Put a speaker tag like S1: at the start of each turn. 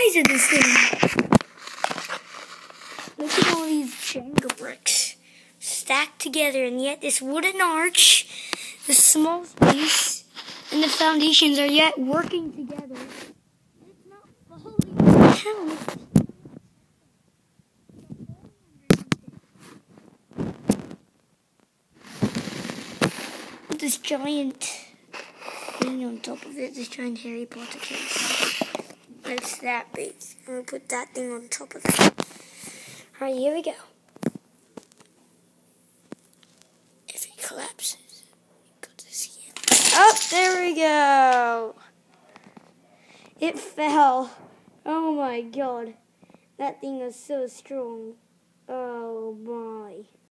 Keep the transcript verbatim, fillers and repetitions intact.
S1: size of this thing. Look at all these Jenga bricks stacked together, and yet this wooden arch, the small space, and the foundations are yet working together. And it's not falling down. This giant thing on top of it, this giant Harry Potter case. It's that big. I'm gonna put that thing on top of it. Alright, here we go. If it collapses, got to see it. Oh, there we go. It fell. Oh my god. That thing was so strong. Oh my.